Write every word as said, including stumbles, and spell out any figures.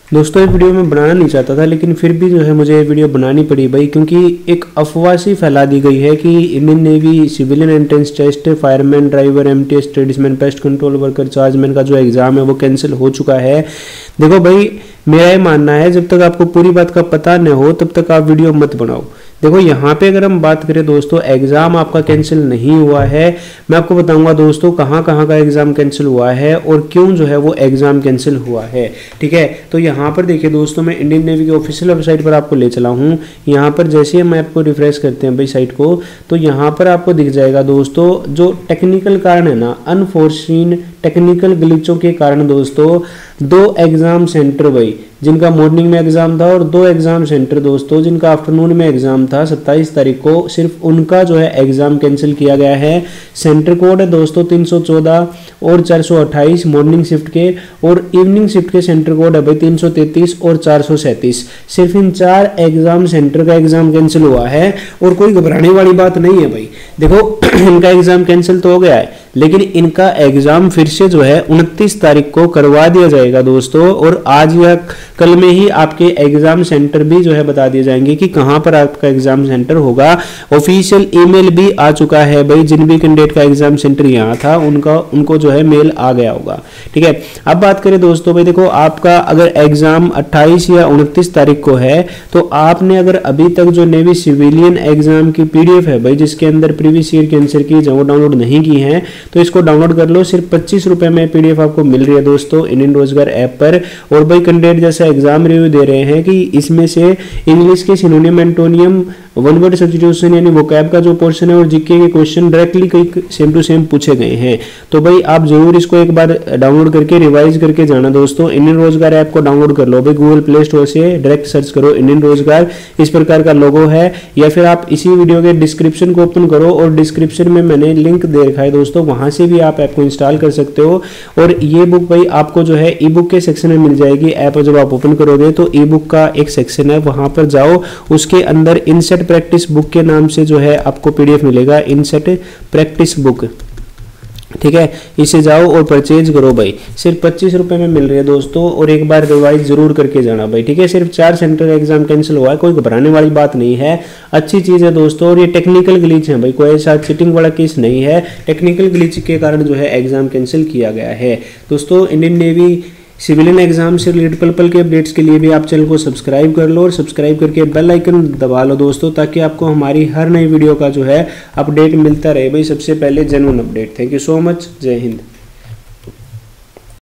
दोस्तों ये वीडियो मैं बनाना नहीं चाहता था, लेकिन फिर भी जो है मुझे ये वीडियो बनानी पड़ी भाई, क्योंकि एक अफवाह सी फैला दी गई है कि Indian navy civilian entrance test fireman, driver, MTS, tradesman, pest control worker, chargeman का जो एग्ज़ाम है वो कैंसिल हो चुका है। देखो भाई, मेरा ये मानना है जब तक आपको पूरी बात का पता न हो तब तक आप वीडियो मत बनाओ। देखो यहाँ पे अगर हम बात करें दोस्तों, एग्ज़ाम आपका कैंसिल नहीं हुआ है। मैं आपको बताऊंगा दोस्तों कहाँ कहाँ का एग्ज़ाम कैंसिल हुआ है और क्यों जो है वो एग्ज़ाम कैंसिल हुआ है। ठीक है, तो यहाँ पर देखिए दोस्तों, मैं इंडियन नेवी की ऑफिशियल वेबसाइट पर आपको ले चला हूँ। यहाँ पर जैसे हम ऐप को रिफ्रेश करते हैं भाई साइट को, तो यहाँ पर आपको दिख जाएगा दोस्तों जो टेक्निकल कारण है ना, अनफोर्सीन टेक्निकल ग्लिचों के कारण दोस्तों दो एग्ज़ाम सेंटर भाई जिनका मॉर्निंग में एग्ज़ाम था और दो एग्ज़ाम सेंटर दोस्तों जिनका आफ्टरनून में एग्ज़ाम था सत्ताईस तारीख को, सिर्फ उनका जो है एग्ज़ाम कैंसिल किया गया है। सेंटर कोड है दोस्तों तीन सौ चौदह और चार सौ अट्ठाईस मॉर्निंग शिफ्ट के, और इवनिंग शिफ्ट के सेंटर कोड है भाई तीन सौ तैंतीस और चार सौ सैंतीस। सिर्फ इन चार एग्ज़ाम सेंटर का एग्ज़ाम कैंसिल हुआ है और कोई घबराने वाली बात नहीं है भाई। देखो इनका एग्ज़ाम कैंसिल तो हो गया है, लेकिन इनका एग्ज़ाम फिर से जो है उनतीस तारीख को करवा दिया जाएगा दोस्तों, और आज या कल में ही आपके एग्ज़ाम सेंटर भी जो है बता दिए जाएंगे कि कहाँ पर आपका एग्ज़ाम सेंटर होगा। ऑफिशियल ईमेल भी आ चुका है भाई, जिन भी कैंडिडेट का एग्ज़ाम सेंटर यहाँ था उनका उनको जो है मेल आ गया होगा। ठीक है, अब बात करें दोस्तों भाई, देखो आपका अगर एग्ज़ाम अट्ठाईस या उनतीस तारीख को है तो आपने अगर अभी तक जो नेवी सिविलियन एग्ज़ाम की पीडीएफ है भाई, जिसके अंदर प्रीवियस ईयर के आंसर की जो डाउनलोड नहीं की है, तो इसको डाउनलोड कर लो। सिर्फ पच्चीस रुपए में पीडीएफ आपको मिल रही है दोस्तों इंडियन रोजगार ऐप पर। और भाई कैंडिडेट जैसा एग्जाम रिव्यू दे रहे हैं कि इसमें से इंग्लिश के synonym antonym, one word substitution यानी वोकैब का जो पोर्शन है और जीके के क्वेश्चन डायरेक्टली कई सेम टू सेम पूछे गए हैं। तो भाई आप जरूर इसको एक बार डाउनलोड करके रिवाइज करके जाना दोस्तों। इंडियन रोजगार ऐप को डाउनलोड कर लो भाई, गूगल प्ले स्टोर से डायरेक्ट सर्च करो इंडियन रोजगार, इस प्रकार का लोगो है, या फिर आप इसी वीडियो के डिस्क्रिप्शन को ओपन करो और डिस्क्रिप्शन में मैंने लिंक दे रखा है दोस्तों, वहां से भी आप ऐप को इंस्टॉल कर सकते हो। और ये बुक भाई आपको जो है ई बुक के सेक्शन में मिल जाएगी। ऐप जब आप ओपन करोगे तो ई बुक का एक सेक्शन है, वहां पर जाओ, उसके अंदर इनसेट प्रैक्टिस बुक के नाम से जो है आपको पीडीएफ मिलेगा, इनसेट प्रैक्टिस बुक। ठीक है, इसे जाओ और परचेज करो भाई, सिर्फ पच्चीस रुपए में मिल रही है दोस्तों। और एक बार रिवाइज जरूर करके जाना भाई। ठीक है, सिर्फ चार सेंटर एग्जाम कैंसिल हुआ है, कोई घबराने वाली बात नहीं है, अच्छी चीज है दोस्तों। और ये टेक्निकल ग्लिच है भाई, कोई ऐसा चीटिंग वाला केस नहीं है, टेक्निकल ग्लिच के कारण जो है एग्जाम कैंसिल किया गया है दोस्तों। इंडियन नेवी सिविलियन एग्जाम से रिलेटेड पल पल के अपडेट्स के लिए भी आप चैनल को सब्सक्राइब कर लो और सब्सक्राइब करके बेल आइकन दबा लो दोस्तों, ताकि आपको हमारी हर नई वीडियो का जो है अपडेट मिलता रहे भाई, सबसे पहले genuine update. Thank you so much, जय हिंद।